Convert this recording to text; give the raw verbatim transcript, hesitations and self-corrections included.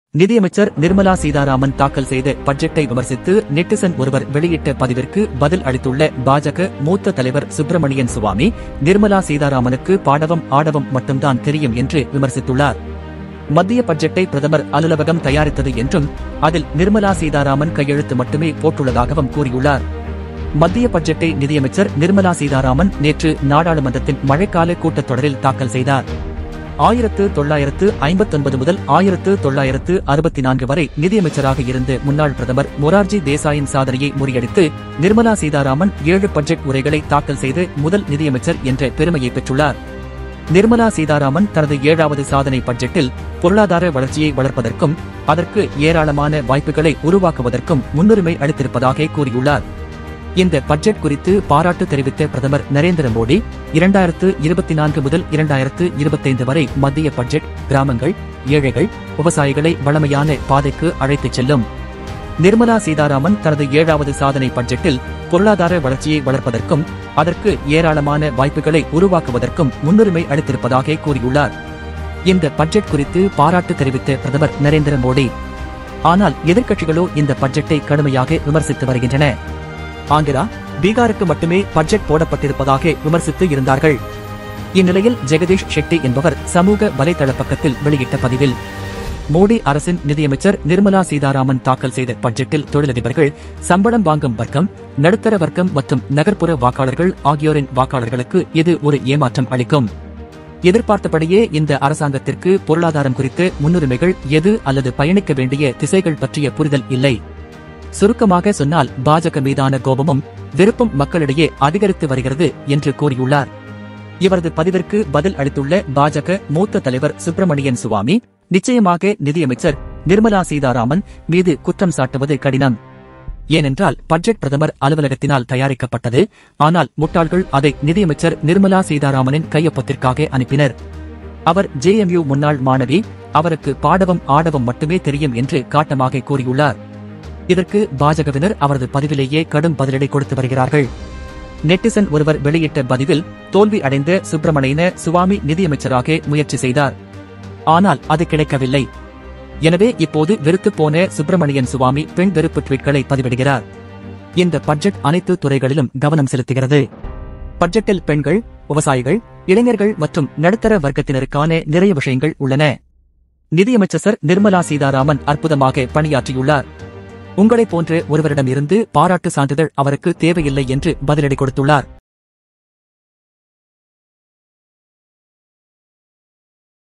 நிதியமைச்சர் நிர்மலா சீதாராமன் தாக்கல் செய்த பட்ஜெட்டை விமர்சித்து நெட்டிசன் ஒருவர் வெளியிட்ட பதிவிற்கு பதில் அளித்துள்ள பாஜக மூத்த தலைவர் சுப்பிரமணியன் சுவாமி, நிர்மலா சீதாராமனுக்கு பாடவம் ஆடவம் மட்டும்தான் தெரியும் என்று விமர்சித்துள்ளார். மத்திய பட்ஜெட்டை பிரதமர் அலுவலகம் தயாரித்தது என்றும் அதில் நிர்மலா சீதாராமன் கையெழுத்து மட்டுமே போட்டுள்ளதாகவும் கூறியுள்ளார். மத்திய பட்ஜெட்டை நிதியமைச்சர் நிர்மலா சீதாராமன் நேற்று நாடாளுமன்றத்தின் மழைக்கால கூட்டத்தொடரில் தாக்கல் செய்தார். ஆயிரத்து தொள்ளாயிரத்து ஐம்பத்தொன்பது முதல் ஆயிரத்து தொள்ளாயிரத்து அறுபத்தி நான்கு வரை நிதியமைச்சராக இருந்த முன்னாள் பிரதமர் மொரார்ஜி தேசாயின் சாதனையை முறியடித்து நிர்மலா சீதாராமன் ஏழு பட்ஜெட் உரைகளை தாக்கல் செய்து முதல் நிதியமைச்சர் என்ற பெருமையை பெற்றுள்ளார். நிர்மலா சீதாராமன் தனது ஏழாவது சாதனை பட்ஜெட்டில் பொருளாதார வளர்ச்சியை வளர்ப்பதற்கும் அதற்கு ஏராளமான வாய்ப்புகளை உருவாக்குவதற்கும் முன்னுரிமை அளித்திருப்பதாக கூறியுள்ளார். இந்த பட்ஜெட் குறித்து பாராட்டு தெரிவித்த பிரதமர் நரேந்திர மோடி, இரண்டாயிரத்து இருபத்தி நான்கு முதல் இரண்டாயிரத்து இருபத்தைந்து வரை மத்திய பட்ஜெட் கிராமங்கள், ஏழைகள், விவசாயிகளை வளமையான பாதைக்கு அழைத்துச் செல்லும். நிர்மலா சீதாராமன் தனது ஏழாவது சாதனை பட்ஜெட்டில் பொருளாதார வளர்ச்சியை வளர்ப்பதற்கும் அதற்கு ஏராளமான வாய்ப்புகளை உருவாக்குவதற்கும் முன்னுரிமை அளித்திருப்பதாக கூறியுள்ளார். இந்த பட்ஜெட் குறித்து பாராட்டு தெரிவித்த பிரதமர் நரேந்திர மோடி, ஆனால் எதிர்க்கட்சிகளோ இந்த பட்ஜெட்டை கடுமையாக விமர்சித்து வருகின்றன. ஆந்திரா, பீகாருக்கு மட்டுமே பட்ஜெட் போடப்பட்டிருப்பதாக விமர்சித்து இருந்தார்கள். இந்நிலையில் ஜெகதீஷ் ஷெட்டி என்பவர் சமூக வலைதள பக்கத்தில் வெளியிட்ட பதிவில், மோடி அரசின் நிதியமைச்சர் நிர்மலா சீதாராமன் தாக்கல் செய்த பட்ஜெட்டில் தொழிலதிபர்கள், சம்பளம் வாங்கும் வர்க்கம், நடுத்தர வர்க்கம் மற்றும் நகர்ப்புற வாக்காளர்கள் ஆகியோரின் வாக்காளர்களுக்கு இது ஒரு ஏமாற்றம் அளிக்கும். எதிர்பார்த்தபடியே இந்த அரசாங்கத்திற்கு பொருளாதாரம் குறித்த முன்னுரிமைகள் எது அல்லது பயணிக்க வேண்டிய திசைகள் பற்றிய புரிதல் இல்லை. சுருக்கமாக சொன்னால் பாஜக மீதான கோபமும் வெறுப்பும் மக்களிடையே அதிகரித்து வருகிறது என்று கூறியுள்ளார். இவரது பதிவிற்கு பதில் அளித்துள்ள பாஜக மூத்த தலைவர் சுப்பிரமணியன் சுவாமி, நிச்சயமாக நிதியமைச்சர் நிர்மலா சீதாராமன் மீது குற்றம் சாட்டுவது கடினம். ஏனென்றால் பட்ஜெட் பிரதமர் அலுவலகத்தினால் தயாரிக்கப்பட்டது. ஆனால் முட்டாள்கள் அதை நிதியமைச்சர் நிர்மலா சீதாராமனின் கையொப்பத்திற்காக அனுப்பினர். அவர் ஜேஎம்யூ முன்னாள் மாணவி, அவருக்கு பாடவம் ஆடவம் மட்டுமே தெரியும் என்று காட்டமாக கூறியுள்ளார். இதற்கு பாஜகவினர் அவரது பதிவிலேயே கடும் பதிலடி கொடுத்து வருகிறார்கள். நெட்டிசன் ஒருவர் வெளியிட்ட பதிவில், தோல்வி அடைந்த சுப்பிரமணியன சுவாமி நிதியமைச்சராக முயற்சி செய்தார். ஆனால் அது கிடைக்கவில்லை. எனவே இப்போது வெறுத்துப் போன சுப்பிரமணியன் சுவாமி பெண் வெறுப்பு ட்வீட்களை பதிவிடுகிறார். இந்த பட்ஜெட் அனைத்து துறைகளிலும் கவனம் செலுத்துகிறது. பட்ஜெட்டில் பெண்கள், விவசாயிகள், இளைஞர்கள் மற்றும் நடுத்தர வர்க்கத்தினருக்கான நிறைய விஷயங்கள் உள்ளன. நிதியமைச்சர் சர் நிர்மலா சீதாராமன் அற்புதமாக பணியாற்றியுள்ளார். உங்களைப் போன்ற ஒருவரிடமிருந்து பாராட்டு சான்றிதழ் அவருக்கு தேவையில்லை என்று பதிலடி கொடுத்துள்ளார்.